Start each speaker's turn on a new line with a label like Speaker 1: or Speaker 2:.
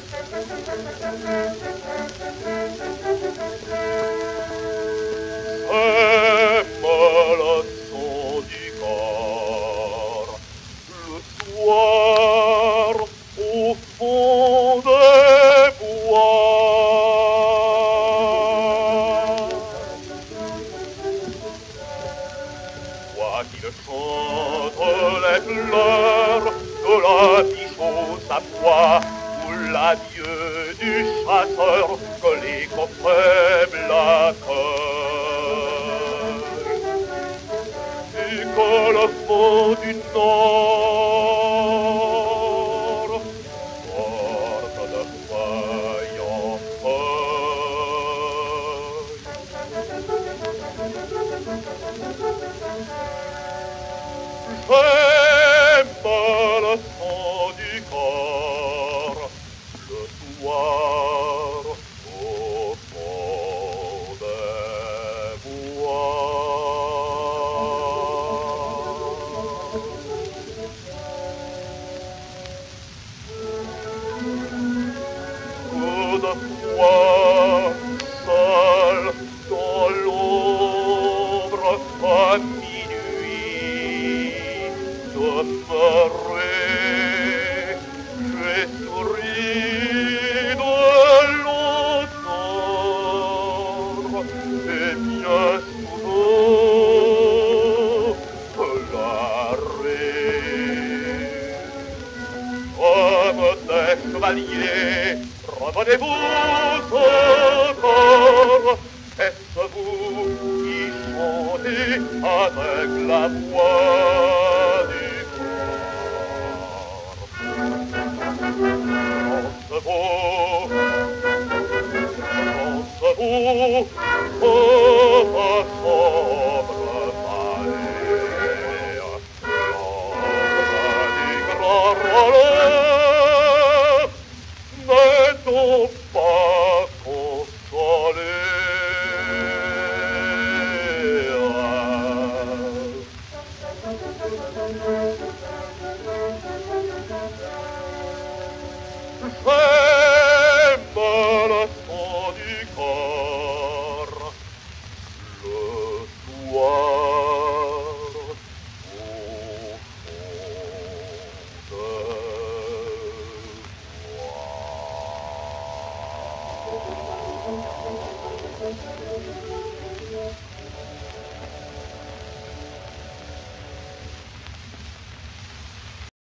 Speaker 1: le son du corps, le soir au fond des bois. Toi qui le chantes les fleurs de la bichot sa foi, ou l'adieu du chasseur que les faibles accueillent. Et que le faux du nord porte de feuille en feuille. J'aime le son du corps, le soir au fond des bois. Peu de fois, seul dans l'ombre à minuit, demeuré, j'ai souri de l'entendre, et bien souvent de l'arrêt. Comme des chevaliers, revenez-vous encore. Est-ce vous qui chantez avec la voix du corps? Pense-vous, oh ma sombre palais, l'ombre du grand roller, n'est-on pas consolé? J'aime le son du corps, le soir au fond des bois.